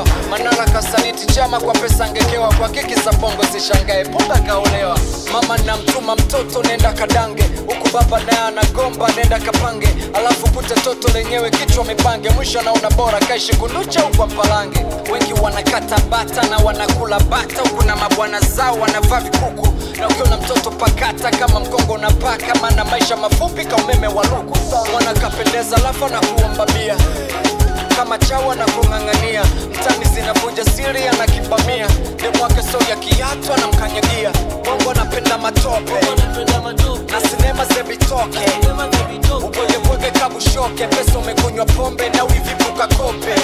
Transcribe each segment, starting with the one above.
kuelewa. Manara kasaliti chama kwa pesa ngekewa. Kwa kiki za bongo sishangae punga kaolewa. Mama na mtuma mtoto nenda kadange, huku baba naye anagomba nenda kapange. Alafu kute toto lenyewe kichwa mipange, mwisho naona bora kaishi kunducha huko Mpalange. Wengi wanakata bata na wanakula bata, huku na mabwana zao wanavaa vikuku. Na ukiona mtoto pakata kama mkongo na paka, maana maisha mafupi ka umeme wa luku. Mwana kapendeza lafa na kuomba bia, kama chawa na kungangania. Mtani zinavuja siri anakibamia, demu wake so ya kiatu anamkanyagia. Mungu anapenda matope na sinema zebitoke, uboge boge kabushoke. Pesa umekunywa pombe na uivipuka kope.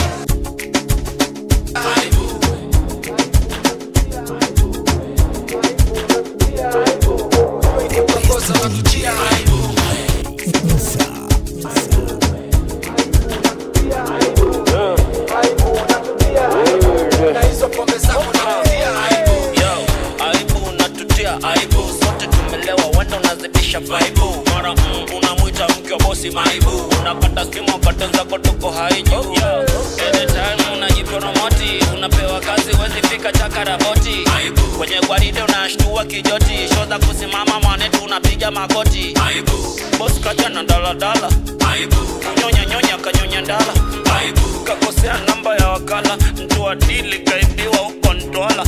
Mara unamuita mke wa bosi maibu, unapata simu katonza kotoko haiju. Anytime unajipromoti, unapewa kazi wezi fika chakaraboti. Kwenye gwaride unashtua kijoti, shoda kusimama mwanetu unapiga magoti. Boss kaja na daladala, kunyonya nyonya kanyonya ndala. Kakosea namba ya wakala, mtu wa dili kaibiwa uko Ndola.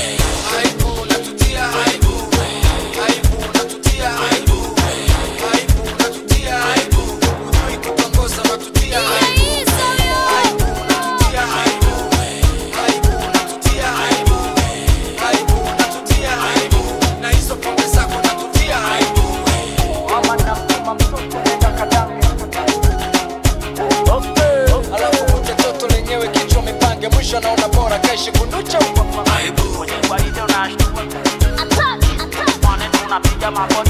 Mwisho naona bora kaishi kunducha huko Mpalange. Kwenye gwaride unashtua, mwanetu unapiga magoti.